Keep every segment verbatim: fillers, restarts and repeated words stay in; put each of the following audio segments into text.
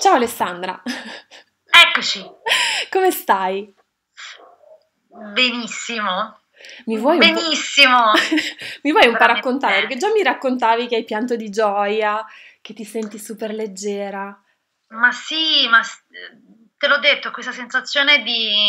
Ciao Alessandra, Eccoci, come stai? benissimo, Mi vuoi un po'... benissimo, Mi vuoi un po' veramente raccontare? Perché bene. già mi raccontavi che hai pianto di gioia, che ti senti super leggera. Ma sì, ma s- te l'ho detto, questa sensazione di,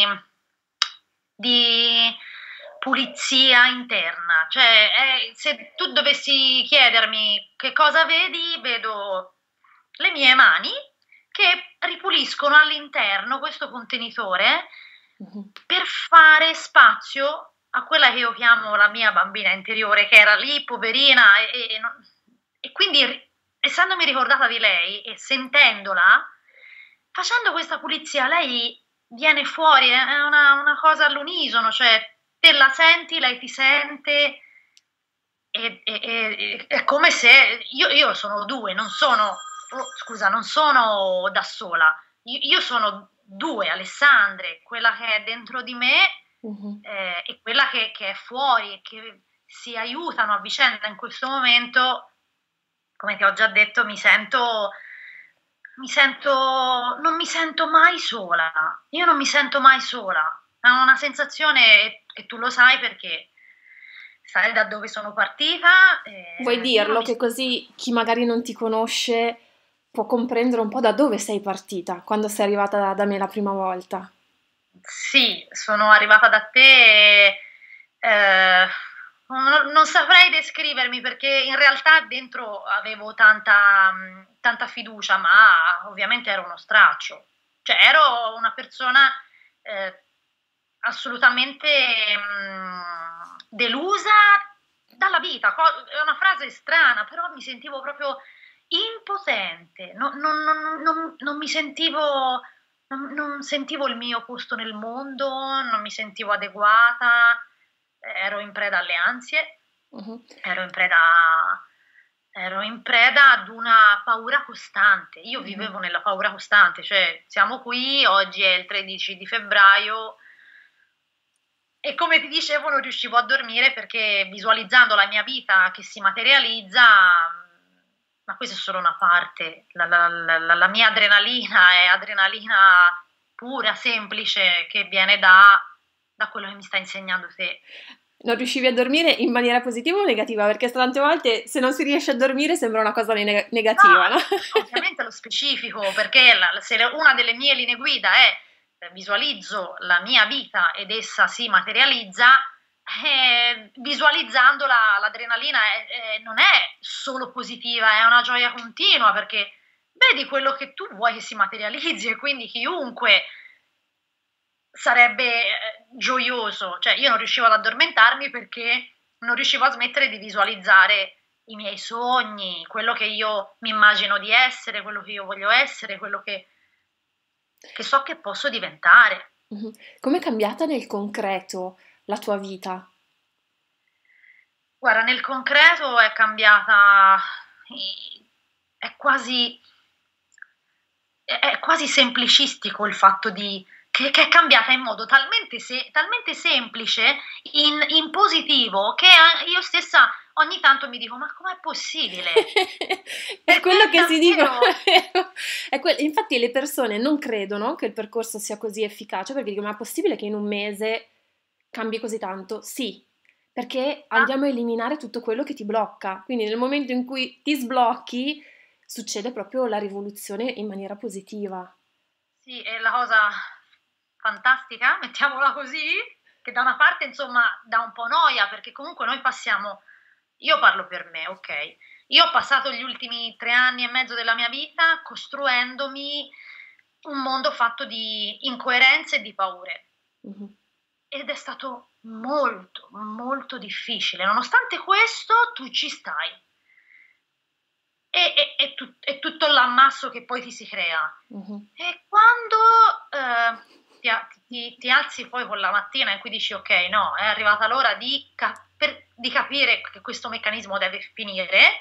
di pulizia interna, cioè è- se tu dovessi chiedermi che cosa vedi, vedo le mie mani che ripuliscono all'interno questo contenitore Mhm. per fare spazio a quella che io chiamo la mia bambina interiore, che era lì, poverina, e, e non- e quindi ri- essendomi ricordata di lei e sentendola, facendo questa pulizia, lei viene fuori, è è una, una cosa all'unisono, cioè te la senti, lei ti sente, e, e- e- è come se io, io sono due, non sono, oh, scusa, non sono da sola, io, io sono due Alessandre, quella che è dentro di me Mhm. eh, e quella che, che è fuori, che si aiutano a vicenda in questo momento. Come ti ho già detto, mi sento, mi sento, non mi sento mai sola. Io non mi sento mai sola. È una sensazione, e tu lo sai perché sai da dove sono partita, Vuoi eh, io non dirlo mi che sento. così chi magari non ti conosce può comprendere un po' da dove sei partita, quando sei arrivata da, da me la prima volta? Sì, sono arrivata da te, eh, non, non saprei descrivermi perché in realtà dentro avevo tanta, mh, tanta fiducia, ma ovviamente ero uno straccio. Cioè ero una persona eh, assolutamente mh, delusa dalla vita. Co- È una frase strana, però mi sentivo proprio impotente, non, non- non- non- non mi sentivo non, non sentivo il mio posto nel mondo, non mi sentivo adeguata, ero in preda alle ansie, Mhm. ero in preda, ero in preda ad una paura costante. Io Mhm. vivevo nella paura costante, cioè siamo qui, oggi è il tredici di febbraio e come ti dicevo non riuscivo a dormire perché visualizzando la mia vita che si materializza, ma questa è solo una parte, la, la- la- la mia adrenalina è adrenalina pura, semplice, che viene da, da quello che mi sta insegnando te. Non riuscivi a dormire in maniera positiva o negativa? Perché tante volte se non si riesce a dormire sembra una cosa ne- negativa, no? No, ovviamente lo specifico, perché la- se le- una delle mie linee guida è eh, visualizzo la mia vita ed essa si materializza, eh, visualizzandola l'adrenalina è- è- non è solo positiva, è una gioia continua perché vedi quello che tu vuoi che si materializzi e quindi chiunque sarebbe eh, gioioso, cioè io non riuscivo ad addormentarmi perché non riuscivo a smettere di visualizzare i miei sogni, quello che io mi immagino di essere, quello che io voglio essere, quello che, che so che posso diventare. Mhm. Com'è cambiata nel concreto la tua vita? Guarda, nel concreto è cambiata, è quasi, è è quasi semplicistico il fatto di, che, che è cambiata in modo talmente, se- talmente semplice, in, in positivo, che a- io stessa ogni tanto mi dico, ma com'è possibile? È quello Perché che si dicono, davvero, è vero. È que- infatti le persone non credono che il percorso sia così efficace perché dicono, ma è possibile che in un mese cambi così tanto? Sì, perché ah, andiamo a eliminare tutto quello che ti blocca. Quindi nel momento in cui ti sblocchi, succede proprio la rivoluzione in maniera positiva. sì, è la cosa fantastica, mettiamola così, che da una parte insomma dà un po' noia, perché comunque noi passiamo, io parlo per me, ok? Io ho passato gli ultimi tre anni e mezzo della mia vita costruendomi un mondo fatto di incoerenze e di paure. Mhm. Ed è stato molto, molto difficile. Nonostante questo, tu ci stai. E, e- e tu- è tutto l'ammasso che poi ti si crea. Mhm. E quando eh, ti, a- ti- ti alzi poi con la mattina in cui dici ok, no, è arrivata l'ora di, ca- per- di capire che questo meccanismo deve finire,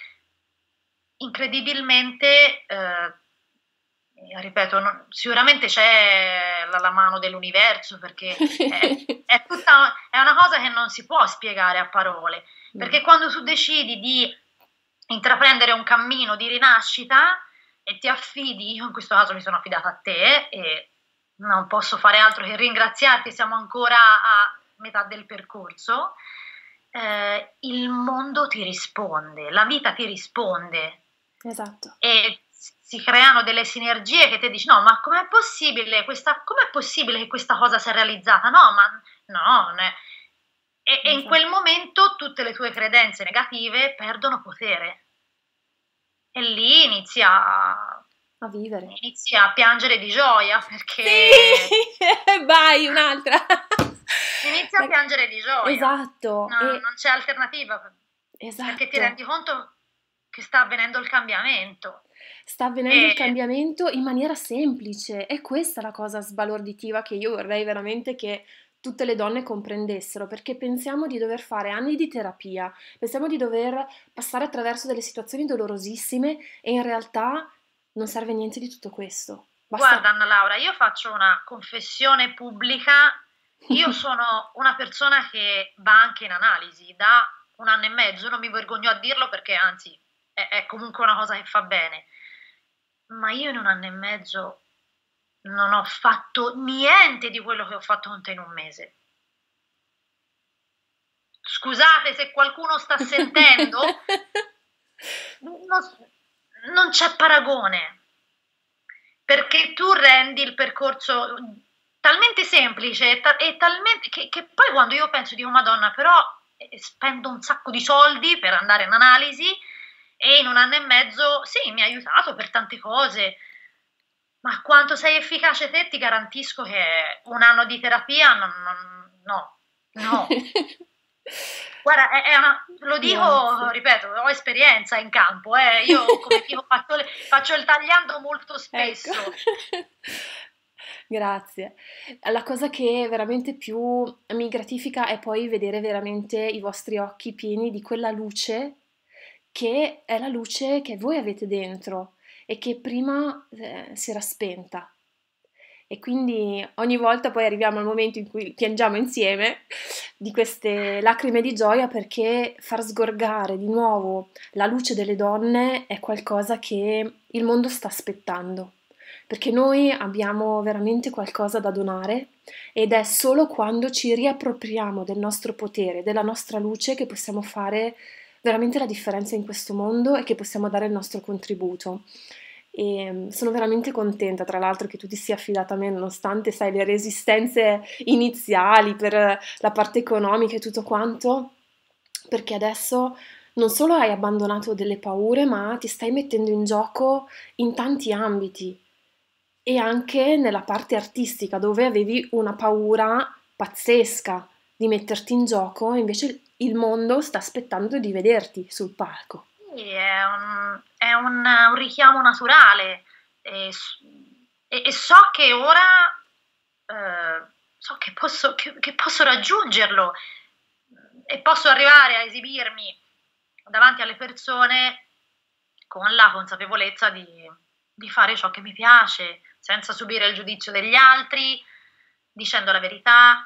incredibilmente, eh, ripeto, non- sicuramente c'è la, la mano dell'universo perché è, è tutta, è una cosa che non si può spiegare a parole, No. perché quando tu decidi di intraprendere un cammino di rinascita, e ti affidi, io in questo caso mi sono affidata a te e non posso fare altro che ringraziarti, siamo ancora a metà del percorso, eh, il mondo ti risponde, la vita ti risponde. Esatto. E si creano delle sinergie che ti dici no, ma com'è possibile questa, com'è possibile che questa cosa sia realizzata? No, ma no, non è. E, esatto. E in quel momento tutte le tue credenze negative perdono potere. E lì inizi a, a vivere. Inizi a piangere di gioia perché... Sì! Vai, un'altra! Inizi a piangere di gioia. Esatto. No, e... Non c'è alternativa. Esatto. Perché ti rendi conto che sta avvenendo il cambiamento. Sta avvenendo e... il cambiamento in maniera semplice. E questa è la cosa sbalorditiva che io vorrei veramente che tutte le donne comprendessero, perché pensiamo di dover fare anni di terapia, pensiamo di dover passare attraverso delle situazioni dolorosissime e in realtà non serve niente di tutto questo. Basta... Guarda Anna Laura, io faccio una confessione pubblica, io sono una persona che va anche in analisi da un anno e mezzo, non mi vergogno a dirlo perché anzi è, è comunque una cosa che fa bene, ma io in un anno e mezzo non ho fatto niente di quello che ho fatto con te in un mese. Scusate se qualcuno sta sentendo, non, non c'è paragone, perché tu rendi il percorso talmente semplice e, ta- e talmente che, che poi quando io penso dico Madonna, però eh, spendo un sacco di soldi per andare in analisi e in un anno e mezzo sì, mi ha aiutato per tante cose. Ma quanto sei efficace te, ti garantisco che un anno di terapia non, non, no, no. Guarda, è, è una, lo dico, Grazie. ripeto, ho esperienza in campo, eh. Io come dico faccio, faccio il tagliando molto spesso. Ecco. Grazie. La cosa che veramente più mi gratifica è poi vedere veramente i vostri occhi pieni di quella luce che è la luce che voi avete dentro e che prima eh, si era spenta. E quindi ogni volta poi arriviamo al momento in cui piangiamo insieme di queste lacrime di gioia, perché far sgorgare di nuovo la luce delle donne è qualcosa che il mondo sta aspettando, perché noi abbiamo veramente qualcosa da donare ed è solo quando ci riappropriamo del nostro potere, della nostra luce, che possiamo fare veramente la differenza in questo mondo e che possiamo dare il nostro contributo. E sono veramente contenta, tra l'altro, che tu ti sia affidata a me, nonostante, sai, le resistenze iniziali per la parte economica e tutto quanto, perché adesso non solo hai abbandonato delle paure, ma ti stai mettendo in gioco in tanti ambiti e anche nella parte artistica, dove avevi una paura pazzesca di metterti in gioco, invece il mondo sta aspettando di vederti sul palco. È un, è un, un richiamo naturale e, e, e so che ora eh, so che posso, che, che posso raggiungerlo e posso arrivare a esibirmi davanti alle persone con la consapevolezza di, di fare ciò che mi piace, senza subire il giudizio degli altri, dicendo la verità.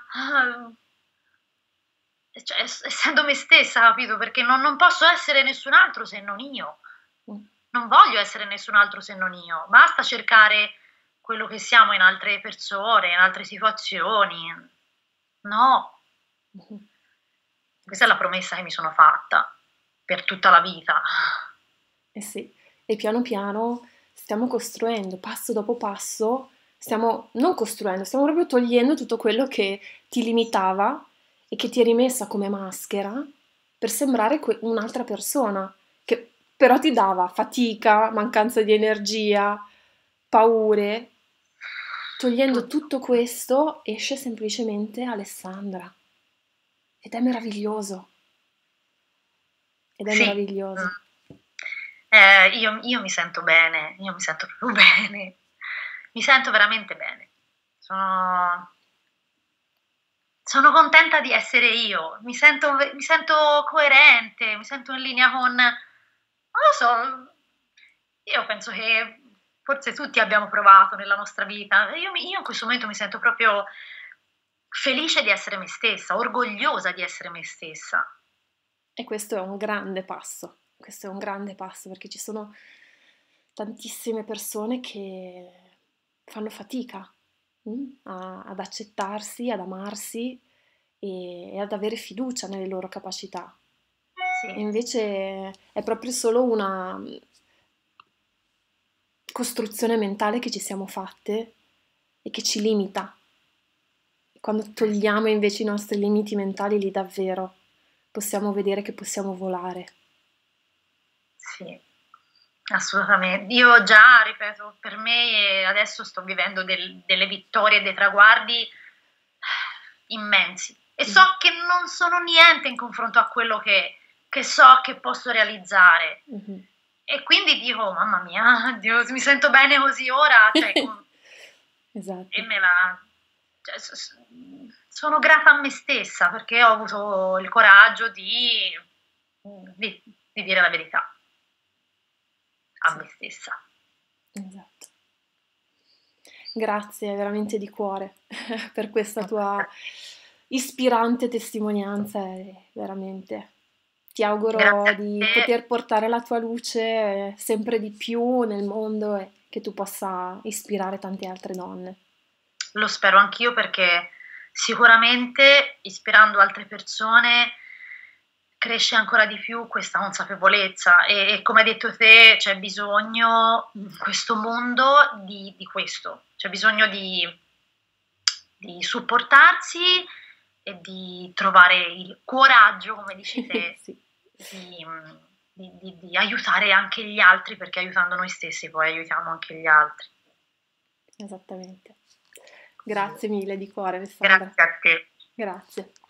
Cioè, essendo me stessa, capito? Perché non, non posso essere nessun altro se non io. Non voglio essere nessun altro se non io. Basta cercare quello che siamo in altre persone, in altre situazioni. No. Questa è la promessa che mi sono fatta per tutta la vita. Eh sì, e piano piano stiamo costruendo, passo dopo passo, stiamo non costruendo, stiamo proprio togliendo tutto quello che ti limitava e che ti è rimessa come maschera per sembrare que- un'altra persona, che però ti dava fatica, mancanza di energia, paure. Togliendo tutto questo esce semplicemente Alessandra. Ed è meraviglioso. Ed è sì. meraviglioso. Eh, io, io mi sento bene, io mi sento proprio bene. Mi sento veramente bene. Sono... Sono contenta di essere io, mi sento, mi sento coerente, mi sento in linea con... Non lo so, io penso che forse tutti abbiamo provato nella nostra vita. Io, io in questo momento mi sento proprio felice di essere me stessa, orgogliosa di essere me stessa. E questo è un grande passo, questo è un grande passo, perché ci sono tantissime persone che fanno fatica mm, a- ad accettarsi, ad amarsi e, e ad avere fiducia nelle loro capacità. E Sì, invece è proprio solo una mm, costruzione mentale che ci siamo fatte e che ci limita. Quando eh sì. togliamo invece i nostri limiti mentali, lì davvero possiamo vedere che possiamo volare. Sì, assolutamente. Io già, ripeto, per me adesso sto vivendo del- delle vittorie e dei traguardi immensi e so Mm. che non sono niente in confronto a quello che, che so che posso realizzare. Mhm. E quindi dico, mamma mia, Dio, mi sento bene così ora, cioè, con- e Esatto, me la... cioè, s- s- sono grata a me stessa perché ho avuto il coraggio di, di di dire la verità a sì, me stessa. esatto. Grazie veramente di cuore per questa tua ispirante testimonianza e veramente ti Grazie auguro a di te, poter portare la tua luce eh, sempre di più nel mondo e che tu possa ispirare tante altre donne. lo spero anch'io perché sicuramente ispirando altre persone cresce ancora di più questa consapevolezza e, e come hai detto te c'è bisogno in questo mondo di, di questo, c'è bisogno di, di supportarsi e di trovare il coraggio, come dici te, Sì, di, di, di, di aiutare anche gli altri perché aiutando noi stessi poi aiutiamo anche gli altri. esattamente. Grazie mille di cuore, Alessandra. Grazie a te. Grazie.